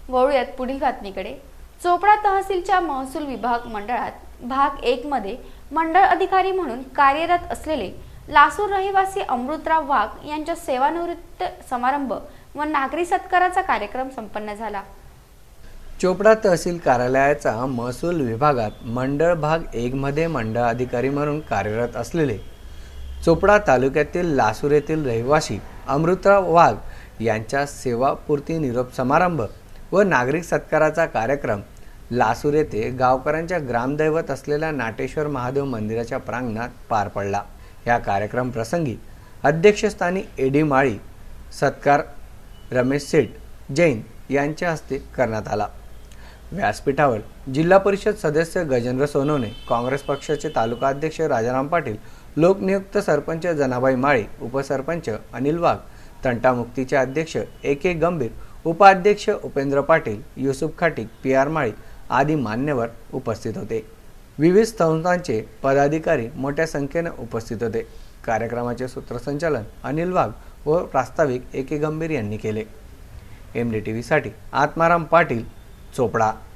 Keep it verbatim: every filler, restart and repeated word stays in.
वळूयात पुढील बातमीकडे। चोपडा तहसीलच्या महसूल विभाग मंडळात भाग एक मध्ये मंडळ अधिकारी म्हणून कार्यरत असलेले लासूर रहिवासी अमृतराव वाघ यांच्या सेवानिवृत्ती समारंभ व नागरी सत्काराचा कार्यक्रम संपन्न झाला। चोपडा तहसील कार्यालयाचा महसूल विभागात मंडळ भाग एक मध्ये मंडळ अधिकारी म्हणून कार्यरत असलेले चोपडा तालुक्यातील लासूर येथील रहिवासी अमृतराव वाघ यांच्या सेवापूर्ती निरोप समारंभ व नागरिक सत्काराचा कार्यक्रम लासूर येथे गावकऱ्यांच्या ग्रामदैवत असलेल्या नाटेश्वर महादेव मंदिराच्या प्रांगणात पार पडला। या कार्यक्रम प्रसंगी अध्यक्षस्थानी एडी माळी सत्कार रमेश सेठ जैन यांच्या हस्ते करण्यात आला। व्यासपीठावर जिल्हा परिषद सदस्य गजेंद्र सोनवणे, काँग्रेस पक्षाचे तालुका अध्यक्ष राजाराम पाटील, लोकनियुक्त सरपंच जनाबाई माळी, उपसरपंच अनिल वाघ, तंटामुक्तीचे अध्यक्ष ए के गंभीर, उपाध्यक्ष उपेंद्र पाटील, युसुफ खाटिक, पी आर माळी आदी मान्यवर उपस्थित होते। विविध संस्थांचे पदाधिकारी मोठ्या संख्येने उपस्थित होते। कार्यक्रमाचे सूत्रसंचालन अनिल वाघ व प्रास्ताविक ए के गंभीर यांनी केले। एम डी टी व्ही साठी आत्माराम पाटील, चोपडा।